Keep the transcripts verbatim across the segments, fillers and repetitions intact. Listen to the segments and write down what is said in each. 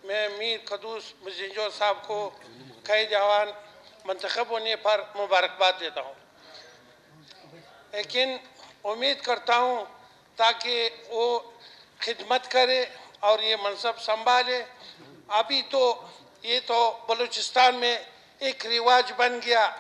میں میر قدوس مزنجو صاحب کو کئی جوان منتخب ہونے پر مبارکباد دیتا ہوں، لیکن امید کرتا ہوں تاکہ وہ خدمت کرے اور یہ منصب سنبھالے۔ ابھی تو یہ تو بلوچستان میں ایک رواج بن گیا،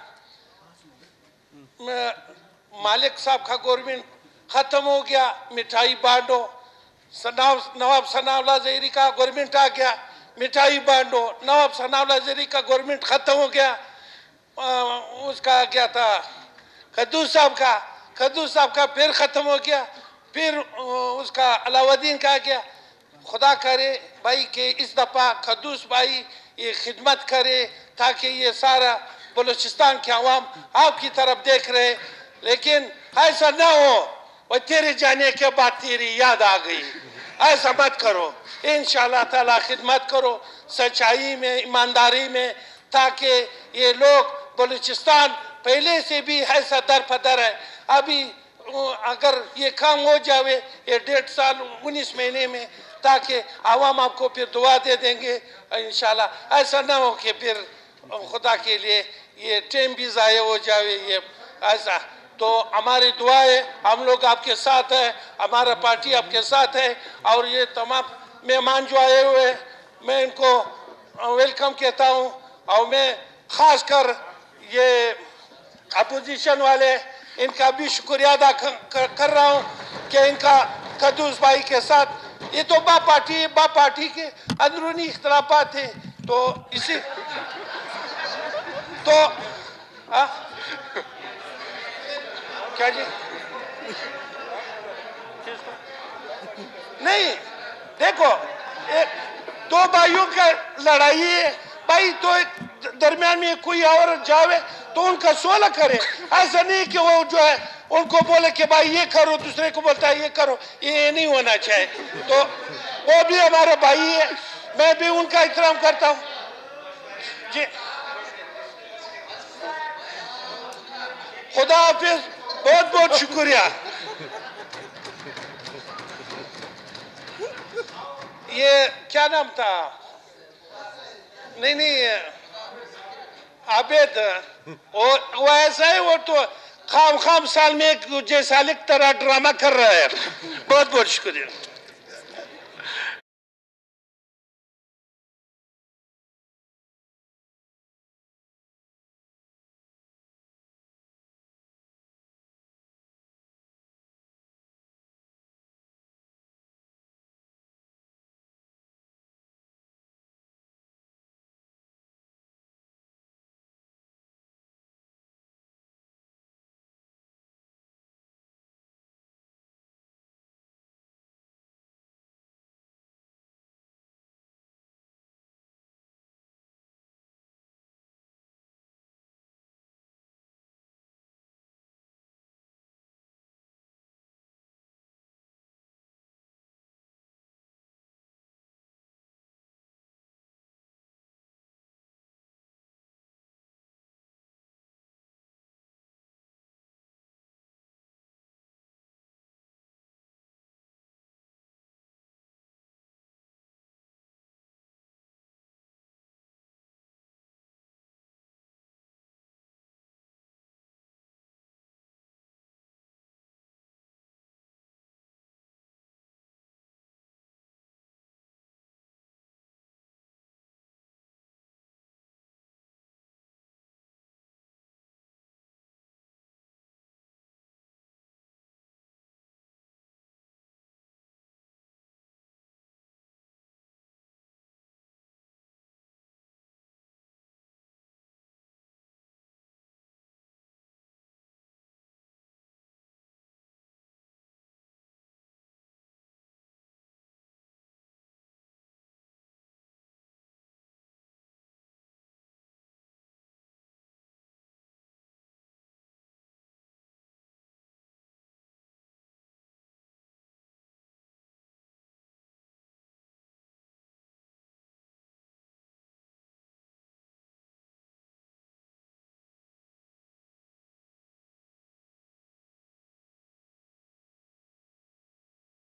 مالک صاحب کا گورنمنٹ ختم ہو گیا، مٹھائی بانٹو، نواب ثناء اللہ زہری کا گورنمنٹ آ گیا، مٹھائی بانٹو، نواب ثناء اللہ زہری کا گورنمنٹ ختم ہو گیا، اس کا کیا تھا قدوس صاحب کا قدوس صاحب کا پھر ختم ہو گیا، پھر اس کا علاؤ الدین کا گیا۔ خدا کرے بھائی کہ اس دفعہ قدوس بھائی یہ خدمت کرے تاکہ یہ سارا بلوچستان کے عوام آپ کی طرف دیکھ رہے، لیکن ایسا نہ ہو وہ تیرے جانے کے بعد تیری یاد آ گئی، ایسا مت کرو۔ انشاءاللہ تعالی خدمت کرو سچائی میں، ایمانداری میں، تاکہ یہ لوگ بلوچستان پہلے سے بھی ایسا در پدر ہے۔ ابھی اگر یہ کام ہو جاوے یہ ڈیڑھ سال انیس مہینے میں، تاکہ عوام آپ کو پھر دعا دے دیں گے انشاءاللہ۔ ایسا نہ ہو کہ پھر خدا کے لیے یہ ٹائم بھی ضائع ہو جاوے، یہ ایسا تو ہماری دعا ہے، ہم لوگ آپ کے ساتھ ہیں، ہمارا پارٹی آپ کے ساتھ ہے، اور یہ تمام مہمان جو آئے ہوئے ہیں میں ان کو ویلکم کہتا ہوں، اور میں خاص کر یہ اپوزیشن والے ان کا بھی شکریہ ادا کر رہا ہوں کہ ان کا قدوس بھائی کے ساتھ، یہ تو با پارٹی با پارٹی کے اندرونی اختلافات تھے، تو اسی تو کیا جی نہیں دیکھو دو بھائیوں کا لڑائی ہے بھائی، تو درمیان میں کوئی اور جاوے تو ان کا صلح کرے، ایسا نہیں کہ وہ جو ہے ان کو بولے کہ بھائی یہ کرو، دوسرے کو بولتا ہے یہ کرو، یہ نہیں ہونا چاہیے۔ تو وہ بھی ہمارے بھائی ہے، میں بھی ان کا احترام کرتا ہوں جی۔ خدا حافظ، بہت بہت شکریہ۔ یہ کیا نام تھا؟ نہیں نہیں عابد، وہ ایسا ہے، وہ تو خام خام سال میں ایک جیسا لکھ طرح ڈرامہ کر رہا ہے۔ بہت بہت شکریہ۔